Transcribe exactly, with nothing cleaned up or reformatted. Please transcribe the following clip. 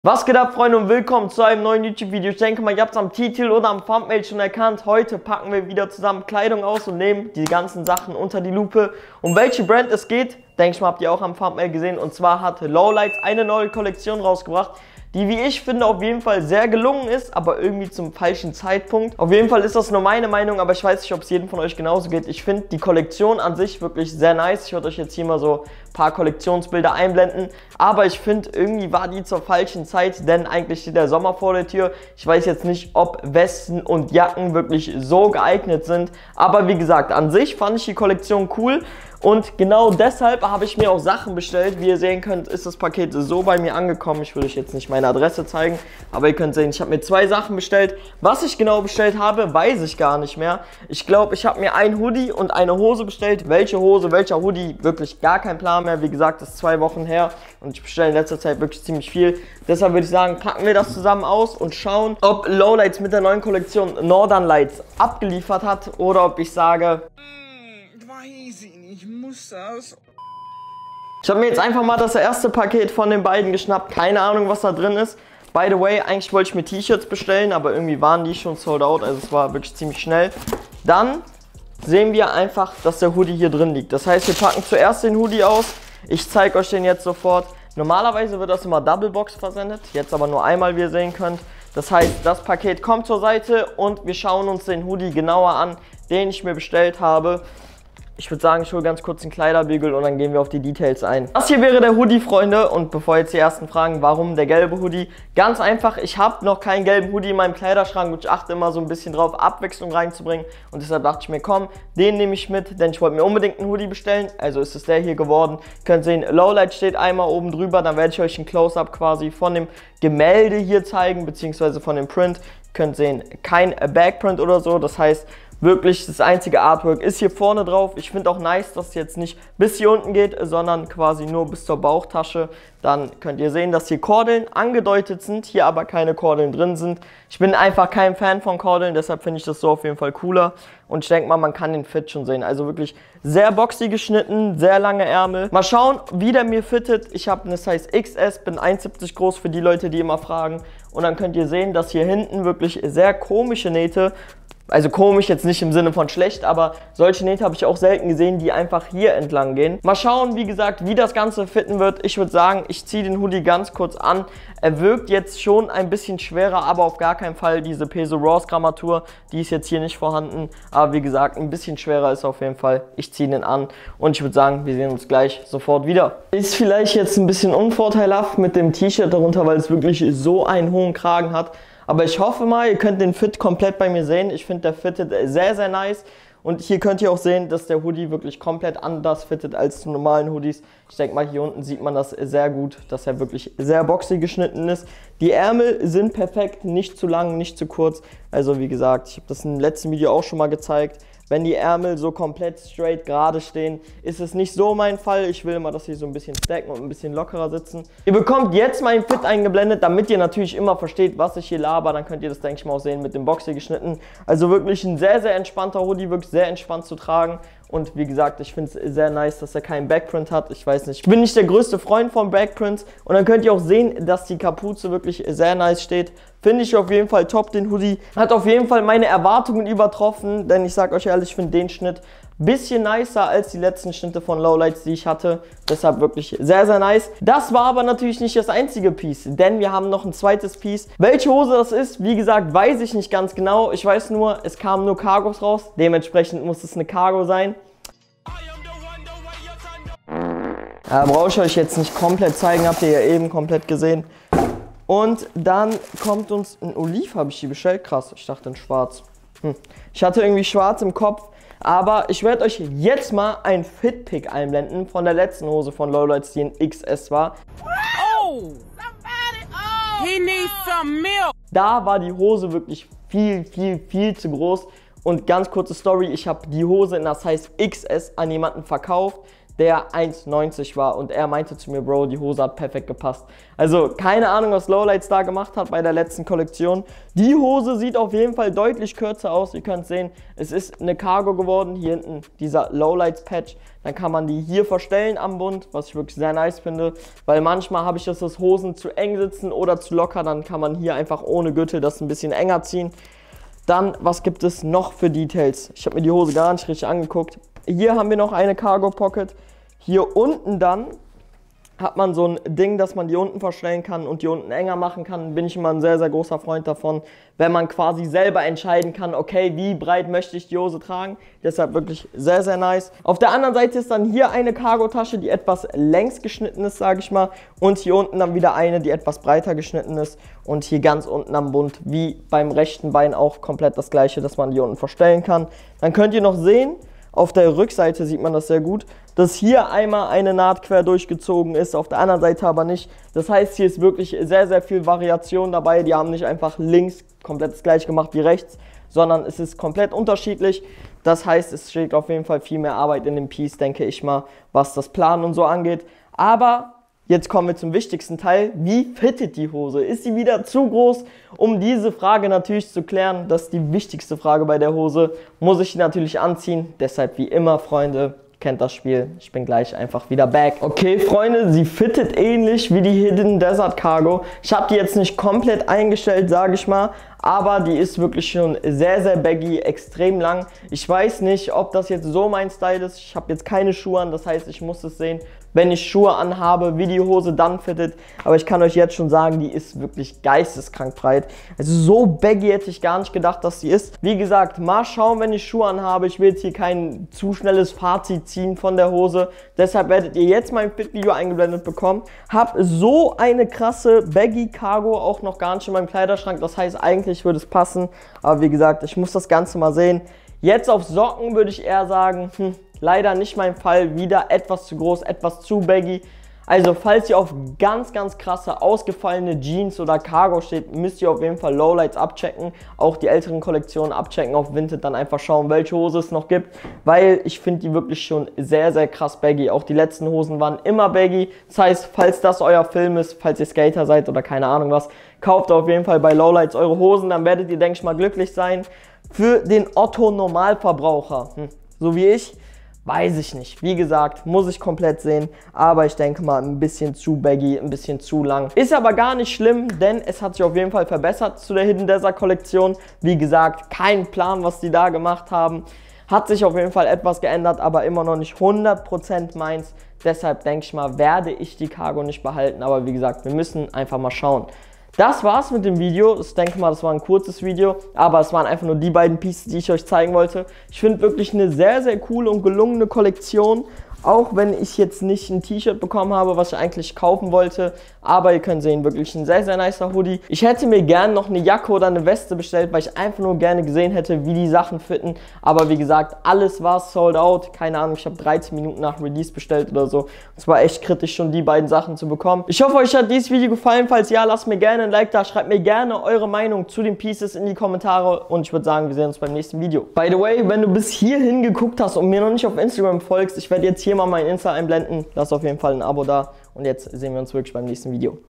Was geht ab, Freunde, und willkommen zu einem neuen YouTube-Video. Ich denke mal, ihr habt es am Titel oder am Thumbnail schon erkannt. Heute packen wir wieder zusammen Kleidung aus und nehmen die ganzen Sachen unter die Lupe. Um welche Brand es geht, denke ich mal, habt ihr auch am Thumbnail gesehen. Und zwar hat Lowlights eine neue Kollektion rausgebracht, die, wie ich finde, auf jeden Fall sehr gelungen ist, aber irgendwie zum falschen Zeitpunkt. Auf jeden Fall ist das nur meine Meinung, aber ich weiß nicht, ob es jedem von euch genauso geht. Ich finde die Kollektion an sich wirklich sehr nice. Ich werde euch jetzt hier mal so ein paar Kollektionsbilder einblenden, aber ich finde, irgendwie war die zur falschen Zeit, denn eigentlich steht der Sommer vor der Tür. Ich weiß jetzt nicht, ob Westen und Jacken wirklich so geeignet sind, aber wie gesagt, an sich fand ich die Kollektion cool. Und genau deshalb habe ich mir auch Sachen bestellt. Wie ihr sehen könnt, ist das Paket so bei mir angekommen. Ich will euch jetzt nicht meine Adresse zeigen, aber ihr könnt sehen, ich habe mir zwei Sachen bestellt. Was ich genau bestellt habe, weiß ich gar nicht mehr. Ich glaube, ich habe mir ein Hoodie und eine Hose bestellt. Welche Hose, welcher Hoodie, wirklich gar kein Plan mehr. Wie gesagt, das ist zwei Wochen her und ich bestelle in letzter Zeit wirklich ziemlich viel. Deshalb würde ich sagen, packen wir das zusammen aus und schauen, ob Lowlights mit der neuen Kollektion Northern Lights abgeliefert hat oder ob ich sage... Ich muss das. Ich habe mir jetzt einfach mal das erste Paket von den beiden geschnappt. Keine Ahnung, was da drin ist. By the way, eigentlich wollte ich mir T-Shirts bestellen, aber irgendwie waren die schon sold out. Also es war wirklich ziemlich schnell. Dann sehen wir einfach, dass der Hoodie hier drin liegt. Das heißt, wir packen zuerst den Hoodie aus. Ich zeige euch den jetzt sofort. Normalerweise wird das immer Double Box versendet. Jetzt aber nur einmal, wie ihr sehen könnt. Das heißt, das Paket kommt zur Seite und wir schauen uns den Hoodie genauer an, den ich mir bestellt habe. Ich würde sagen, ich hole ganz kurz den Kleiderbügel und dann gehen wir auf die Details ein. Das hier wäre der Hoodie, Freunde. Und bevor jetzt die ersten fragen, warum der gelbe Hoodie? Ganz einfach, ich habe noch keinen gelben Hoodie in meinem Kleiderschrank und ich achte immer so ein bisschen drauf, Abwechslung reinzubringen. Und deshalb dachte ich mir, komm, den nehme ich mit, denn ich wollte mir unbedingt einen Hoodie bestellen. Also ist es der hier geworden. Ihr könnt sehen, Lowlight steht einmal oben drüber. Dann werde ich euch ein Close-Up quasi von dem Gemälde hier zeigen, beziehungsweise von dem Print. Ihr könnt sehen, kein Backprint oder so. Das heißt, wirklich, das einzige Artwork ist hier vorne drauf. Ich finde auch nice, dass es jetzt nicht bis hier unten geht, sondern quasi nur bis zur Bauchtasche. Dann könnt ihr sehen, dass hier Kordeln angedeutet sind, hier aber keine Kordeln drin sind. Ich bin einfach kein Fan von Kordeln, deshalb finde ich das so auf jeden Fall cooler. Und ich denke mal, man kann den Fit schon sehen. Also wirklich sehr boxy geschnitten, sehr lange Ärmel. Mal schauen, wie der mir fittet. Ich habe eine Size X S, bin eins siebzig groß für die Leute, die immer fragen. Und dann könnt ihr sehen, dass hier hinten wirklich sehr komische Nähte, also komisch jetzt nicht im Sinne von schlecht, aber solche Nähte habe ich auch selten gesehen, die einfach hier entlang gehen. Mal schauen, wie gesagt, wie das Ganze fitten wird. Ich würde sagen, ich ziehe den Hoodie ganz kurz an. Er wirkt jetzt schon ein bisschen schwerer, aber auf gar keinen Fall diese Peso Ross Grammatur, die ist jetzt hier nicht vorhanden. Aber wie gesagt, ein bisschen schwerer ist auf jeden Fall. Ich ziehe den an und ich würde sagen, wir sehen uns gleich sofort wieder. Ist vielleicht jetzt ein bisschen unvorteilhaft mit dem T-Shirt darunter, weil es wirklich so einen hohen Kragen hat. Aber ich hoffe mal, ihr könnt den Fit komplett bei mir sehen. Ich finde, der fittet sehr, sehr nice. Und hier könnt ihr auch sehen, dass der Hoodie wirklich komplett anders fittet als die normalen Hoodies. Ich denke mal, hier unten sieht man das sehr gut, dass er wirklich sehr boxy geschnitten ist. Die Ärmel sind perfekt, nicht zu lang, nicht zu kurz. Also wie gesagt, ich habe das im letzten Video auch schon mal gezeigt. Wenn die Ärmel so komplett straight gerade stehen, ist es nicht so mein Fall. Ich will immer, dass sie so ein bisschen stacken und ein bisschen lockerer sitzen. Ihr bekommt jetzt meinen Fit eingeblendet, damit ihr natürlich immer versteht, was ich hier laber. Dann könnt ihr das, denke ich mal, auch sehen mit dem Boxy geschnitten. Also wirklich ein sehr, sehr entspannter Hoodie, wirklich sehr entspannt zu tragen. Und wie gesagt, ich finde es sehr nice, dass er keinen Backprint hat. Ich weiß nicht, ich bin nicht der größte Freund von Backprints. Und dann könnt ihr auch sehen, dass die Kapuze wirklich sehr nice steht. Finde ich auf jeden Fall top, den Hoodie. Hat auf jeden Fall meine Erwartungen übertroffen, denn ich sage euch ehrlich, ich finde den Schnitt ein bisschen nicer als die letzten Schnitte von Lowlights, die ich hatte. Deshalb wirklich sehr, sehr nice. Das war aber natürlich nicht das einzige Piece, denn wir haben noch ein zweites Piece. Welche Hose das ist, wie gesagt, weiß ich nicht ganz genau. Ich weiß nur, es kamen nur Cargos raus. Dementsprechend muss es eine Cargo sein. Ja, brauche ich euch jetzt nicht komplett zeigen, habt ihr ja eben komplett gesehen. Und dann kommt uns ein Oliv, habe ich die bestellt. Krass, ich dachte in schwarz. Hm. Ich hatte irgendwie schwarz im Kopf. Aber ich werde euch jetzt mal ein Fit-Pick einblenden von der letzten Hose von Lowlights, die in X S war. Oh! Oh! He needs some milk! Da war die Hose wirklich viel, viel, viel zu groß. Und ganz kurze Story, ich habe die Hose in der Size X S an jemanden verkauft, der eins neunzig war und er meinte zu mir, Bro, die Hose hat perfekt gepasst. Also keine Ahnung, was Lowlights da gemacht hat bei der letzten Kollektion. Die Hose sieht auf jeden Fall deutlich kürzer aus, ihr könnt sehen, es ist eine Cargo geworden, hier hinten dieser Lowlights Patch. Dann kann man die hier verstellen am Bund, was ich wirklich sehr nice finde, weil manchmal habe ich das, dass Hosen zu eng sitzen oder zu locker, dann kann man hier einfach ohne Gürtel das ein bisschen enger ziehen. Dann, was gibt es noch für Details? Ich habe mir die Hose gar nicht richtig angeguckt. Hier haben wir noch eine Cargo Pocket. Hier unten dann hat man so ein Ding, dass man die unten verstellen kann und die unten enger machen kann. Bin ich immer ein sehr, sehr großer Freund davon, wenn man quasi selber entscheiden kann, okay, wie breit möchte ich die Hose tragen. Deshalb wirklich sehr, sehr nice. Auf der anderen Seite ist dann hier eine Cargo-Tasche, die etwas längs geschnitten ist, sage ich mal. Und hier unten dann wieder eine, die etwas breiter geschnitten ist. Und hier ganz unten am Bund, wie beim rechten Bein auch komplett das gleiche, dass man die unten verstellen kann. Dann könnt ihr noch sehen, auf der Rückseite sieht man das sehr gut, dass hier einmal eine Naht quer durchgezogen ist, auf der anderen Seite aber nicht. Das heißt, hier ist wirklich sehr, sehr viel Variation dabei. Die haben nicht einfach links komplett das gleiche gemacht wie rechts, sondern es ist komplett unterschiedlich. Das heißt, es steht auf jeden Fall viel mehr Arbeit in dem Piece, denke ich mal, was das Planen und so angeht. Aber jetzt kommen wir zum wichtigsten Teil. Wie fittet die Hose? Ist sie wieder zu groß? Um diese Frage natürlich zu klären, das ist die wichtigste Frage bei der Hose, muss ich die natürlich anziehen. Deshalb wie immer, Freunde, kennt das Spiel. Ich bin gleich einfach wieder back. Okay, Freunde, sie fittet ähnlich wie die Hidden Desert Cargo. Ich habe die jetzt nicht komplett eingestellt, sage ich mal. Aber die ist wirklich schon sehr, sehr baggy, extrem lang. Ich weiß nicht, ob das jetzt so mein Style ist. Ich habe jetzt keine Schuhe an, das heißt, ich muss es sehen, wenn ich Schuhe anhabe, wie die Hose dann fittet. Aber ich kann euch jetzt schon sagen, die ist wirklich geisteskrank breit. Also so baggy hätte ich gar nicht gedacht, dass sie ist. Wie gesagt, mal schauen, wenn ich Schuhe anhabe. Ich will jetzt hier kein zu schnelles Fazit ziehen von der Hose. Deshalb werdet ihr jetzt mein Fit-Video eingeblendet bekommen. Hab so eine krasse baggy Cargo auch noch gar nicht in meinem Kleiderschrank. Das heißt, eigentlich würde es passen. Aber wie gesagt, ich muss das Ganze mal sehen. Jetzt auf Socken würde ich eher sagen, hm, leider nicht mein Fall, wieder etwas zu groß, etwas zu baggy. Also falls ihr auf ganz, ganz krasse, ausgefallene Jeans oder Cargo steht, müsst ihr auf jeden Fall Lowlights abchecken. Auch die älteren Kollektionen abchecken auf Vinted, dann einfach schauen, welche Hose es noch gibt. Weil ich finde die wirklich schon sehr, sehr krass baggy. Auch die letzten Hosen waren immer baggy. Das heißt, falls das euer Film ist, falls ihr Skater seid oder keine Ahnung was, kauft auf jeden Fall bei Lowlights eure Hosen. Dann werdet ihr, denke ich mal, glücklich sein. Für den Otto-Normalverbraucher, hm, so wie ich, weiß ich nicht. Wie gesagt, muss ich komplett sehen. Aber ich denke mal, ein bisschen zu baggy, ein bisschen zu lang. Ist aber gar nicht schlimm, denn es hat sich auf jeden Fall verbessert zu der Hidden Desert Kollektion. Wie gesagt, kein Plan, was die da gemacht haben. Hat sich auf jeden Fall etwas geändert, aber immer noch nicht hundert Prozent meins. Deshalb denke ich mal, werde ich die Cargo nicht behalten. Aber wie gesagt, wir müssen einfach mal schauen. Das war's mit dem Video. Ich denke mal, das war ein kurzes Video, aber es waren einfach nur die beiden Pieces, die ich euch zeigen wollte. Ich finde wirklich eine sehr, sehr coole und gelungene Kollektion. Auch wenn ich jetzt nicht ein T-Shirt bekommen habe, was ich eigentlich kaufen wollte. Aber ihr könnt sehen, wirklich ein sehr, sehr nicer Hoodie. Ich hätte mir gerne noch eine Jacke oder eine Weste bestellt, weil ich einfach nur gerne gesehen hätte, wie die Sachen fitten. Aber wie gesagt, alles war sold out. Keine Ahnung, ich habe dreizehn Minuten nach Release bestellt oder so. Es war echt kritisch, schon die beiden Sachen zu bekommen. Ich hoffe, euch hat dieses Video gefallen. Falls ja, lasst mir gerne ein Like da. Schreibt mir gerne eure Meinung zu den Pieces in die Kommentare. Und ich würde sagen, wir sehen uns beim nächsten Video. By the way, wenn du bis hierhin geguckt hast und mir noch nicht auf Instagram folgst, ich werde jetzt hier mal mein Insta einblenden. Lass auf jeden Fall ein Abo da und jetzt sehen wir uns wirklich beim nächsten Video.